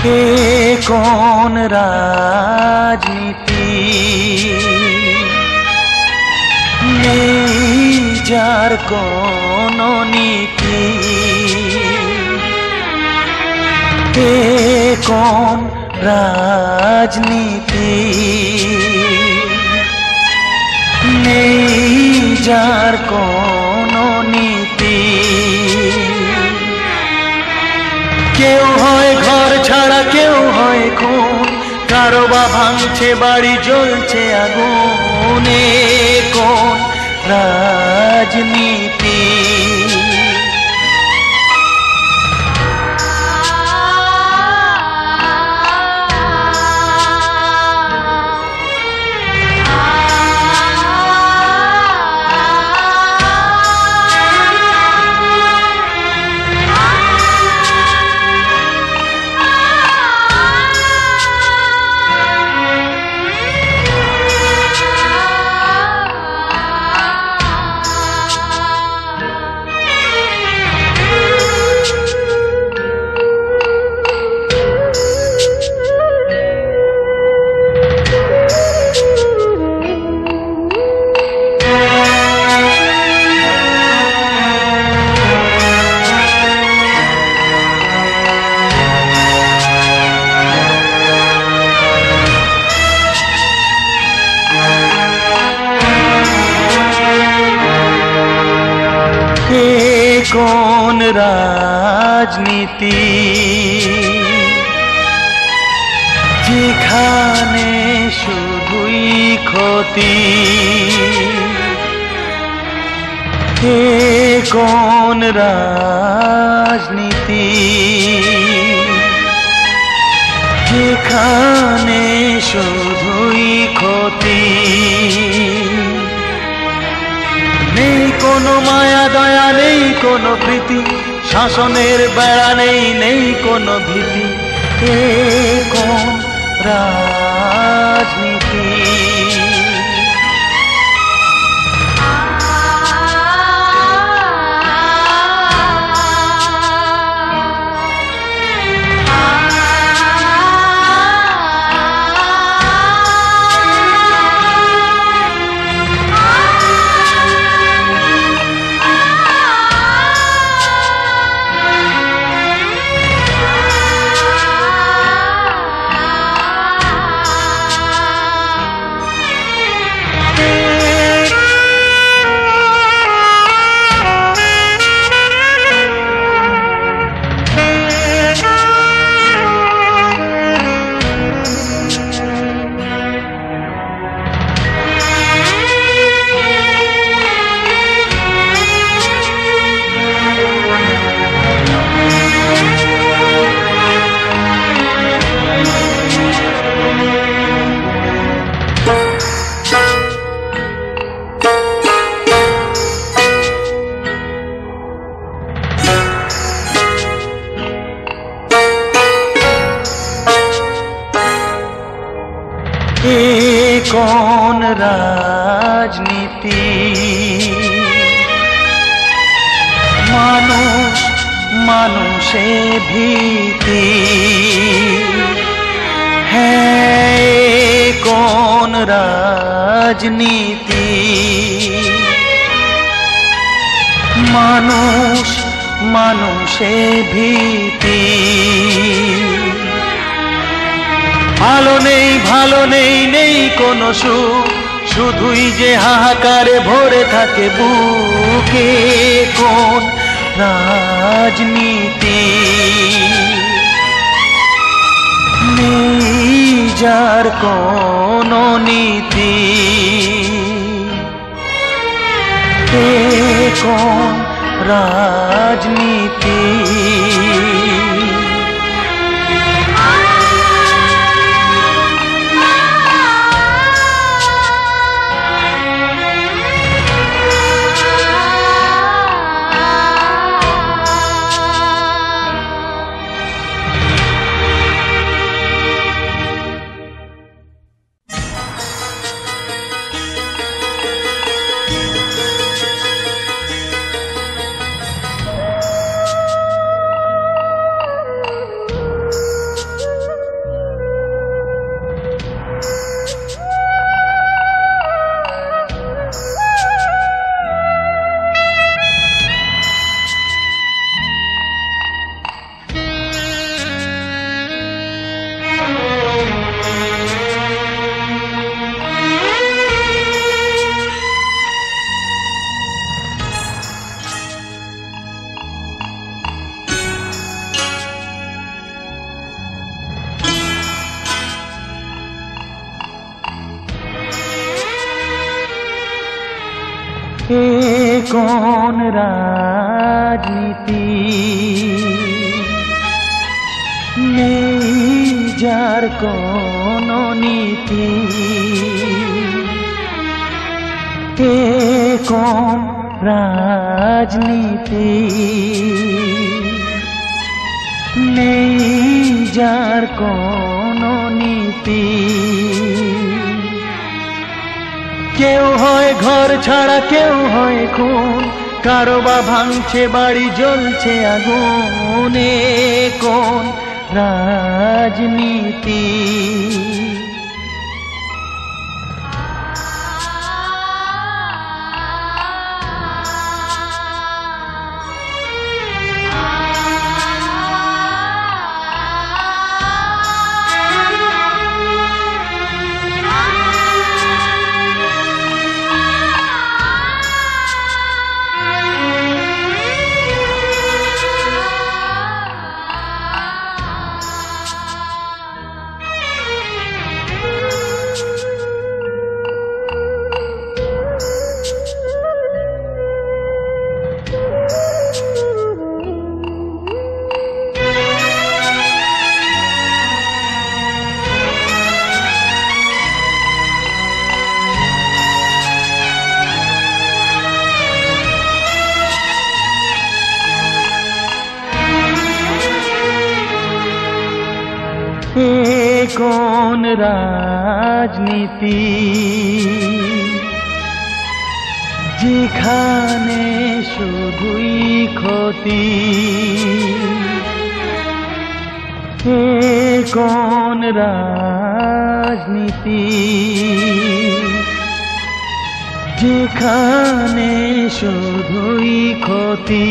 কে কোন রাজনীতি নেই যার কোন নীতি, কে কোন রাজনীতি নেই যার কোন নীতি। কেউ হয় ঘর ছাড়া, কেউ হয় খুন, কারো বা ভাঙছে বাড়ি, জ্বলছে আগুনে। কোন রাজনীতি? কোন রাজনীতি যেখানে শুধুই ক্ষতি? কে কোন রাজনীতি যেখানে শুধুই ক্ষতি? নেই কোনো মায়া দয়া, নেই কোনো প্রীতি, শাসনের বেড়া নেই, নেই কোনো ভীতি। কে কোন রাজনীতি? কোন রাজনীতি মানুষ মানুষে ভীতি? হ্যাঁ, কোন রাজনীতি মানুষ মানুষে ভীতি? ভালো নেই, ভালো নেই, নেই কোনো সুখ, শুধুই যে হাহাকারে ভরে থাকে বুকে। কোন রাজনীতি নেই যার কোন নীতি? কে কোন রাজনীতি? কোন রাজনীতি নেই যার কোন নীতি, এ কোন রাজনীতি নেই যার কোন নীতি। কেউ হয় ঘর ছাড়া, কেউ হয় খুন, কারো বা ভাঙছে বাড়ি, জ্বলছে আগুন, এ কোন রাজনীতি? কোন রাজনীতি যেখানে শুধুই ক্ষতি, কোন রাজনীতি যেখানে শুধুই ক্ষতি,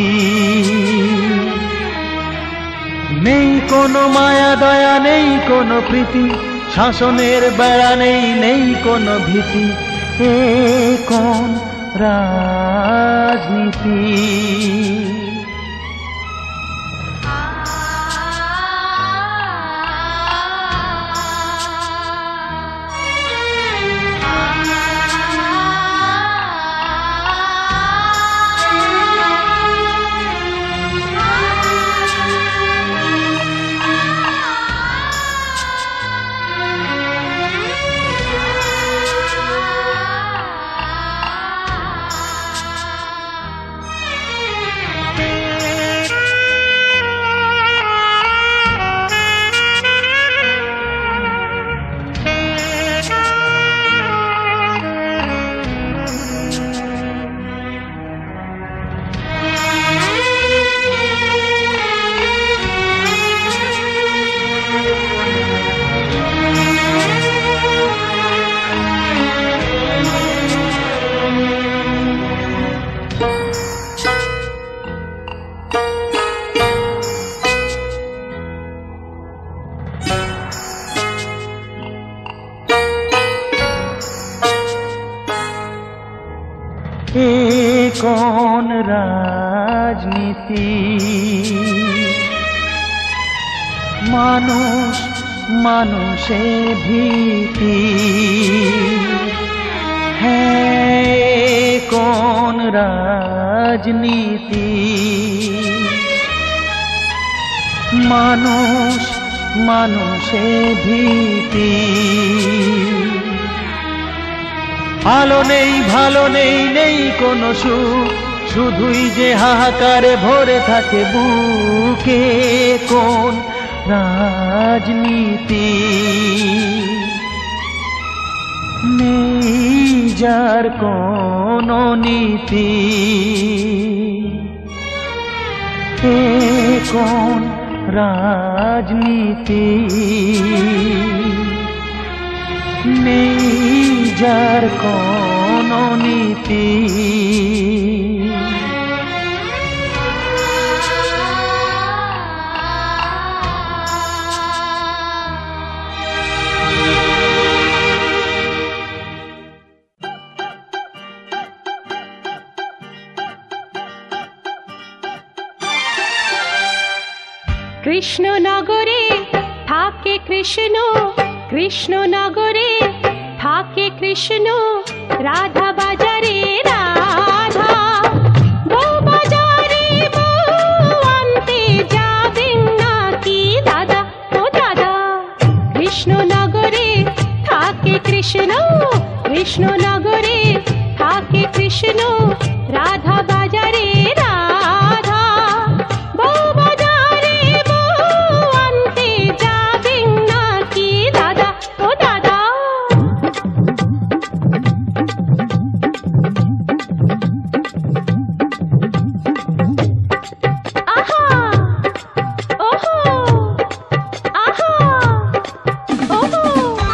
নেই কোনো মায়া দয়া, নেই কোনো প্রীতি, শাসনের বেড়া নেই, নেই কোনো ভীতি, এ কোন রাজনীতি? কোন রাজনীতি মানুষ মানুষে ভীতি, হ্যাঁ কোন রাজনীতি মানুষ মানুষে ভীতি, আলো নেই ভালো নেই, নেই কোনো সুখ, শুধুই যে হাহাকারে ভরে থাকে বুকে, কোন রাজনীতি নেই যার কোনো নীতি, এ কোন রাজনীতি নেই যার কোনো নীতি। কৃষ্ণনগরে থাকে কৃষ্ণ, কৃষ্ণনগরে থাকে কৃষ্ণ, রাধা বাজারে রাধা। কৃষ্ণনগরে থাকে কৃষ্ণ, রাধা বাজারে রাধা। বউ বাজারে বউ আনতে যাবেন নাকি দাদা, ও দাদা? আহা ওহো আহা ওহো।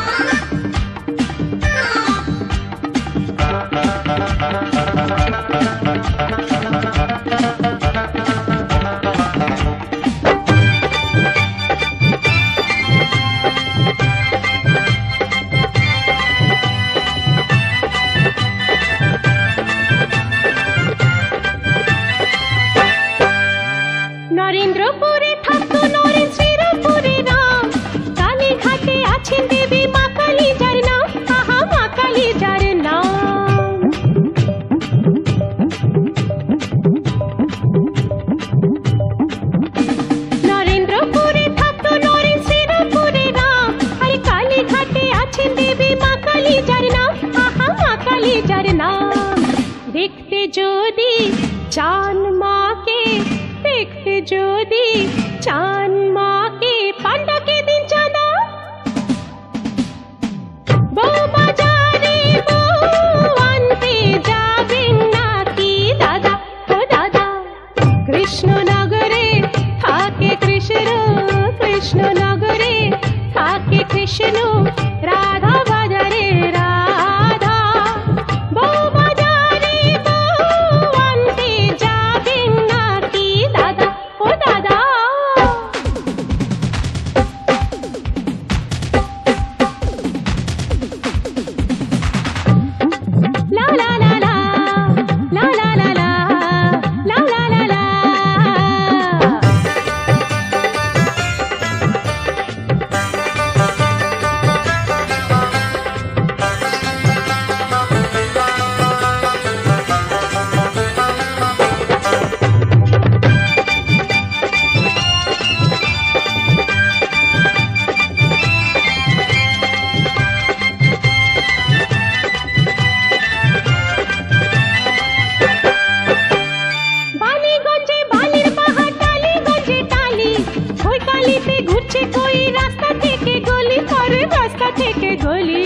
নরেন্দ্রপুরে থাকতো নরেন, শ্রীরামপুরে রাম, কালীঘাটে আছেন দেবী মা কালী যার নাম, আহা মা কালী যার নাম। নরেন্দ্রপুরে থাকতো নরেন, শ্রীরামপুরে রাম, আর কালীঘাটে আছেন দেবী মা কালী যার নাম, আহা মা কালী যার নাম। দেখতে যদি চান মাকে, দেখতে যদি চান মাকে, পান্ডাকে দিন চাঁদা। বউ বাজারে বউ আনতে যাবেন নাকি দাদা, ও দাদা? কৃষ্ণনগরে থাকে কৃষ্ণ, কৃষ্ণনগরে থাকে কৃষ্ণ, রাধা বাজারে রাধা। বউ বাজারে বউ আনতে যাবেন নাকি দাদা, ও দাদা? লা লা লা লা লা লা লা লা লা লা লা লা। বালিগঞ্জে বালির পাহাড়, টালিগঞ্জে টালি, ওই কালিতে ঘুরছে কই রাস্তা থেকে গলি, পরে রাস্তা থেকে গলি।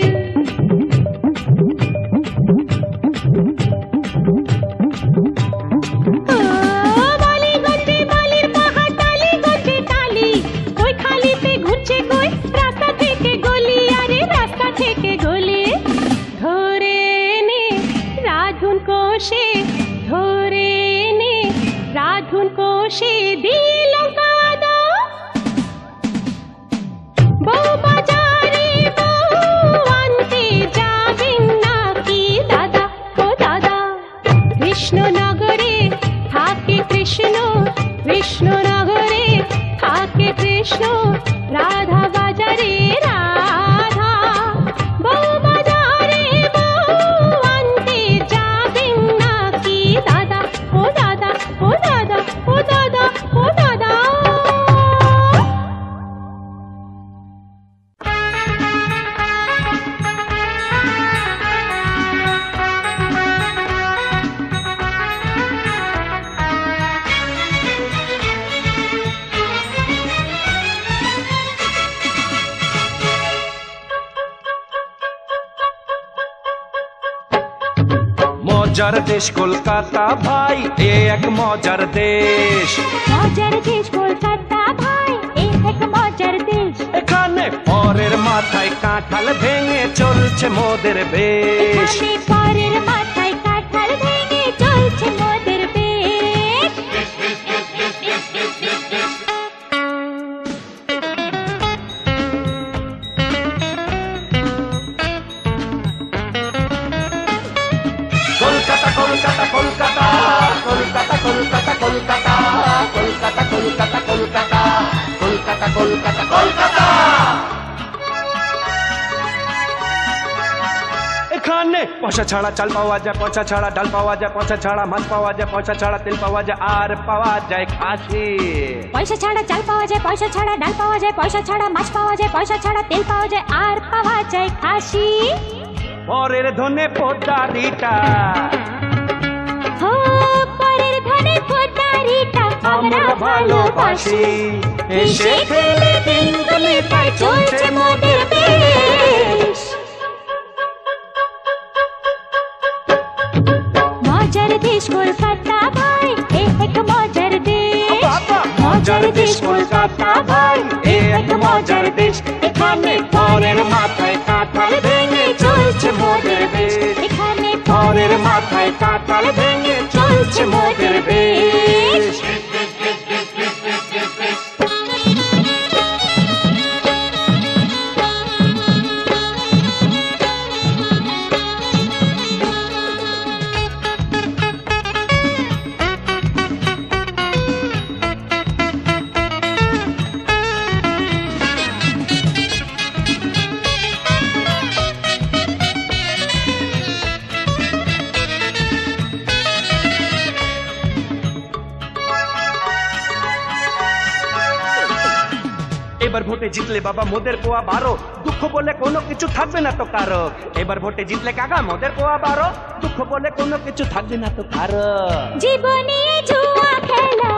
ও বালিগঞ্জে বালির পাহাড়, টালিগঞ্জে টালি, ওই খালিতে ঘুরছে কই রাস্তা থেকে গলি, আরে রাস্তা থেকে গলি। ধরে নে রাধুন কোষে, ধরে নে রাধুন কোষে দিল কাদা। বউ বাজারে বউ আনতে যাবেন নাকি দাদা, ও দাদা? কৃষ্ণনগরে থাকে কৃষ্ণ, কৃষ্ণনগরে থাকে কৃষ্ণ, রাধা বাজারে রাধা। বউ বাজারে বউ আনতে যাবেন নাকি দাদা, ও দাদা, ও দাদা, ও দাদা, ও দাদা? মজার দেশ কলকাতা ভাই, এ এক মজার দেশ। মজার দেশ কলকাতা ভাই, এ এক মজার দেশ। এখানে পরের মাথায় কাঁঠাল ভেঙে চলছে মোদের বেশ। এখানে পরের মাথায় কাঁঠাল ভেঙে চলছে মোদের বেশ। কলকাতা কলকাতা কলকাতা কলকাতা কলকাতা কলকাতা কলকাতা কলকাতা কলকাতা কলকাতা কলকাতা কলকাতা। এখানে পয়সা ছাড়া চাল পাওয়া যায়, পয়সা ছাড়া ডাল পাওয়া যায়, পয়সা ছাড়া মাছ পাওয়া যায়, পয়সা ছাড়া তেল পাওয়া যায়, আর পাওয়া যায় খাসি। পয়সা ছাড়া চাল পাওয়া যায়, পয়সা ছাড়া ডাল পাওয়া যায়, পয়সা ছাড়া মাছ পাওয়া যায়, পয়সা ছাড়া তেল পাওয়া যায়, আর পাওয়া যায় খাসি। পরের ধনে পোদারিটা ও পরের ধনে পোদারিটা আমরা ভালোবাসি এসে খেলে দিনগুলি তাই চলছে মোদের দেশ মজার দেশ কলকাতা ভাই এক মজার দেশ মজার দেশ কলকাতা ভাই এক মজার দেশ এখানে পরের মাথায় কাঁঠাল ভেঙে চলছে মোদের দেশ এখানে পরের মাথায় কাঁঠাল ভেঙে চলছে মোদের দেশ এবার ভোটে জিতলে বাবা মোদের পোয়া 12 দুঃখ বলে কোনো কিছু থাকবে না তো কারো এবার ভোটে জিতলে কাকা মোদের পোয়া 12 দুঃখ বলে কোনো কিছু থাকবে না তো কারো জীবনে জুয়া খেলা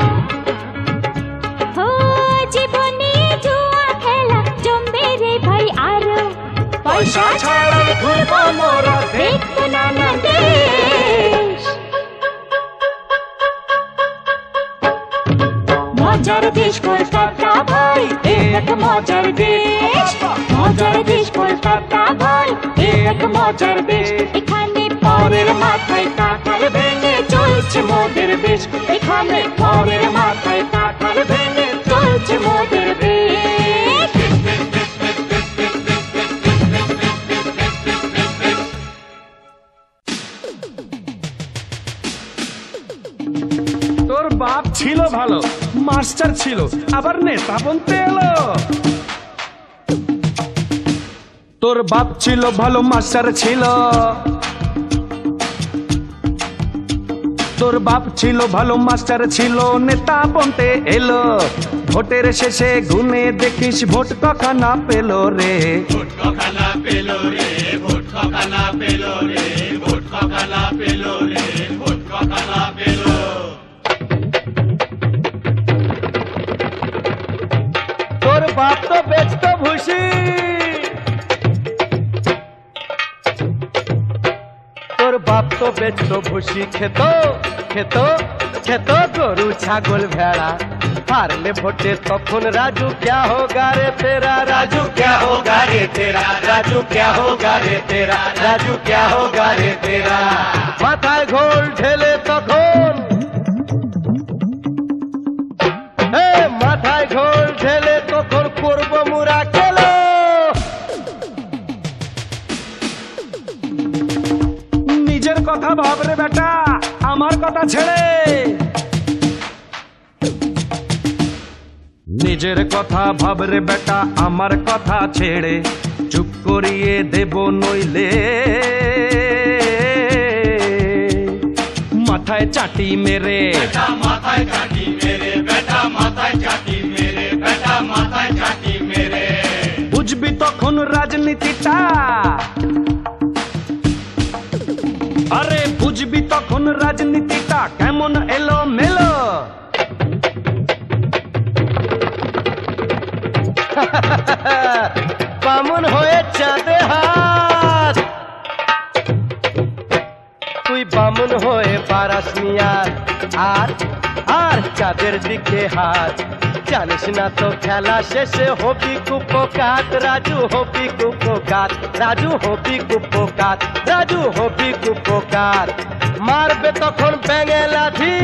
ও জীবনে জুয়া খেলা জমবে রে ভাই আরো পয়সা ছাড়া ঘুরবো মোরা দেখবো নানা দেশ মজার দেশ কলকাতা ভাই এক মজার দেশ মজার দেশ কলকাতা ভাই এক মজার দেশ এখানে পরের মাথায় কাঁঠাল ভেঙে চলছে মোদের দেশ এখানে পরের মাথায় কাঁঠাল ভেঙে চলছে মোদের দেশ তোর বাপ ছিল ভালো মাস্টার ছিল আবার নেতা বলতে এলো তোর বাপ ছিল ভালো মাস্টার ছিল তোর বাপ ছিল ভালো মাস্টার ছিল নেতা বলতে এলো ভোটের শেষে গুনে দেখিস ভোট কখানা পেল রে ভোট কখানা পেল রে ভোট কখানা পেল রে ভোট কখানা পেল রে ভোট কখানা পেল তোর বাপ তো বেচতো ভুসি তোর বাপ তো বেচতো ভুসি খেত খেত খেত গরু ছাগল ভেড়া हारले भोटे तखन राजू क्या होगा रे तेरा राजू क्या होगा रे तेरा राजू क्या होगा रे तेरा राजू क्या होगा रे तेरा माथाय घोल ढेले तखन माथाय घोल ढेले तखन करब मुरा केलो निजेर कथा भाब रे बेटा आमार कथा छेड़े নিজের কথা ভাব রে বেটা আমার কথা ছেড়ে চুপ করিয়ে দেব নইলে মাথায় চাটি মেরে বেটা মাথায় চাটি মেরে বেটা মাথায় চাটি মেরে বেটা মাথায় চাটি মেরে বুঝবি তখন রাজনীতিটা আরে বুঝবি তখন রাজনীতিটা কেমন এলো মেলো বামন হয়ে চাঁদে হাত তুই বামন হয়ে পারাস মিয়ার আর আর চাঁদের দিকে হাত জানিস না তো খেলা শেষে হবি কুপকাত রাজু হবি কুপকাত রাজু হবি কুপকাত রাজু হবি কুপকাত মারবে তখন ব্যাঙে লাঠি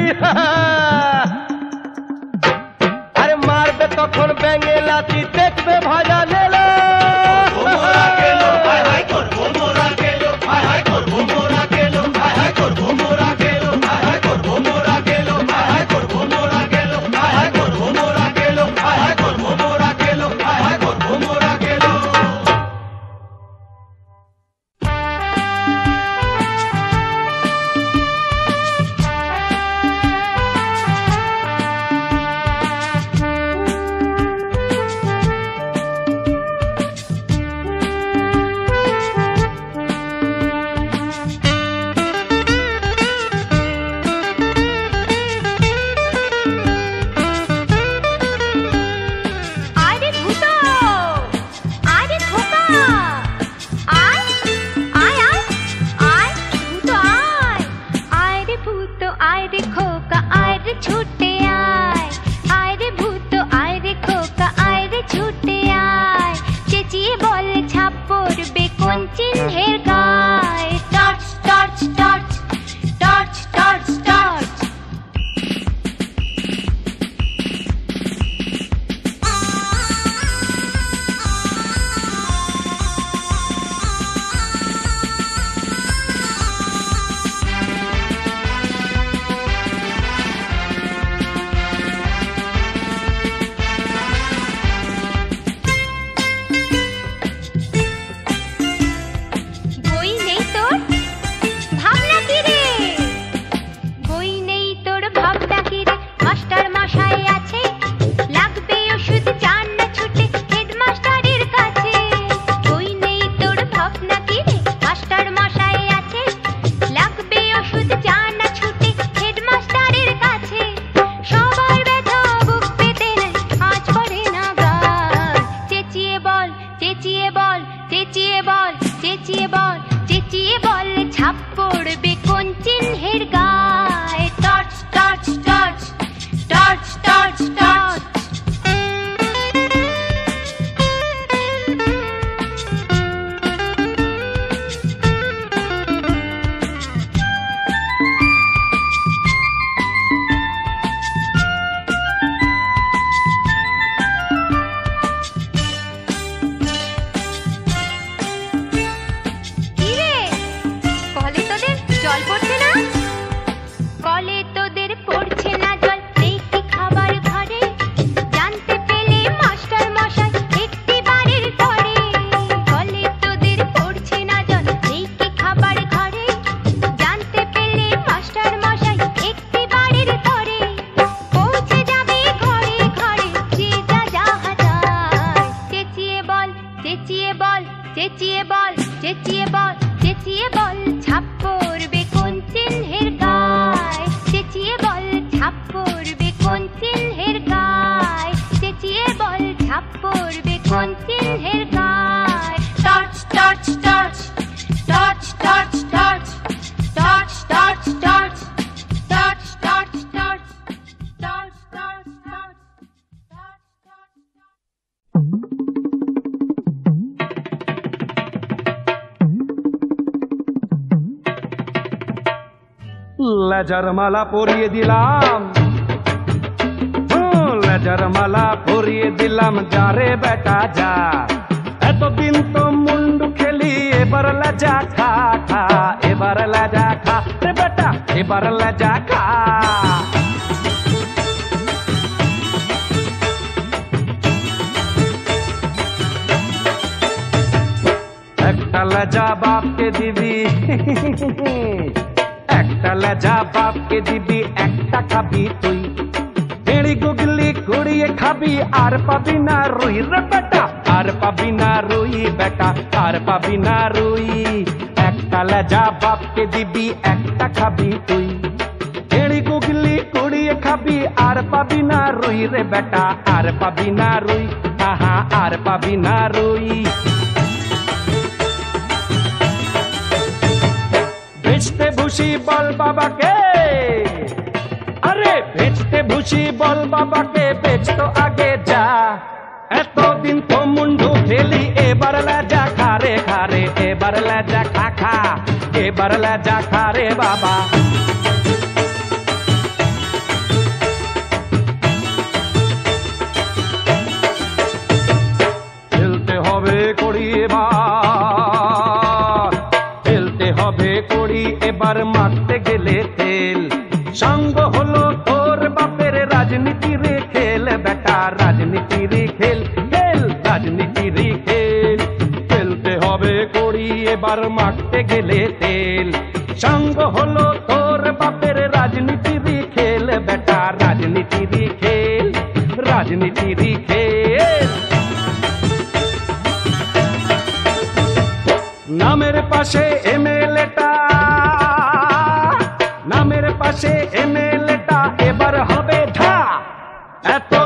আরে মারবে তখন ব্যাঙে লাঠি দেখবে ভাজা নেলা মোরা গেল হাই হাই করবো মোরা গেল হাই হাই করবো মোরা গেল হাই হাই করবো মোরা গেল হাই হাই করবো মোরা গেল হাই হাই করবো মোরা গেল হাই হাই করবো মোরা গেল হাই হাই করবো মোরা গেল হাই হাই করবো মোরা গেল মাস্টার মশাই আছে, লাগবে ওষুধ চান না ছুটে হেডমাস্টারের কাছে। বই নেই তোর ভাবনা কি রে, মাস্টার মশাই আছে, লাগবে ওষুধ চান না ছুটে হেডমাস্টারের কাছে। সবার ব্যথা বুক পেতে নেয়, আজ পড়ে না গান। চেঁচিয়ে বল, চেঁচিয়ে বল, চেঁচিয়ে বল, চেঁচিয়ে বল, চেঁচিয়ে বল, ছাপ পড়বে কোন চিহ্নের গায়ে। Torch torch torch torch torch torch. কিরে, কলে তোদের জল পড়ছে না? কলে তোদের পড়ছে না জল, নেই কি খাবার ঘরে? জানতে পেলে মাস্টার মশাই একটি বাড়ির তরে। কলে তোদের পড়ছে না জল, নেই কি খাবার ঘরে? জানতে পেলে মাস্টার মশাই একটি বাড়ির তরে। পৌঁছে যাবে ঘরে ঘরে যে যা যাহা চায়। চেঁচিয়ে বল, চেঁচিয়ে বল, চেঁচিয়ে বল, চেঁচিয়ে বল, চেঁচিয়ে বল, ছাপ পড়বে কোন চিহ্নের গায়ে। চেঁচিয়ে বল, ছাপ পড়বে কোন চিহ্নের গায়ে। চেঁচিয়ে বল, ছাপ পড়বে কোন চিহ্নের গায়ে। Torch torch torch torch torch torch torch torch torch torch torch torch torch torch torch. Laser মালা পরিয়ে দিলাম, লেজার মালা পরিয়ে দিলাম, যা রে বেটা যা। এতদিন তো মুন্ডু খেলি, এবার লেজা খা খা, এবার লেজা খা রে বেটা, এবার লেজা খা। একটা লেজা বাপকে দিবি, একটা লেজা বাপকে দিবি, একটা খাবি তুই। এড়ি গুগলি কুড়িয়ে খাবি, আর পাবি না রুই রে বেটা, আর পাবি না রুই বেটা, আর পাবি না রুই। একটা লেজা বাপকে দিবি, একটা খাবি তুই। এড়ি গুগলি কুড়িয়ে খাবি, আর পাবি না রুই রে বেটা, আর পাবি না রুই, আহা আর পাবি না রুই। বেচতে ভুসি বল বাবাকে, আরে বেচতে ভুসি বল বাবাকে, বেচ তো আগে যা। এতদিন তো মুন্ডু খেলি, এবার লেজা খা রে খা রে, এবার লেজা খা খা, এবার লেজা খা রে বাবা। খেলতে হবে কড়ি এবার, খেলতে হবে কড়ি এবার, মারতে গেলে তেল। সঙ্গ হলো তোর বাপের, রাজনীতির খেল বেটা, রাজনীতির খেল, খেল রাজনীতির খেল। খেলতে হবে কড়ি এবার, মারতে গেলে তেল। সঙ্গ হলো তোর বাপের, রাজনীতির খেল বেটা, রাজনীতির খেল, রাজনীতির খেল। নামের পাশে এমএলএটা, নামের পাশে এমএলএটা, এবার হবে ঢা। এত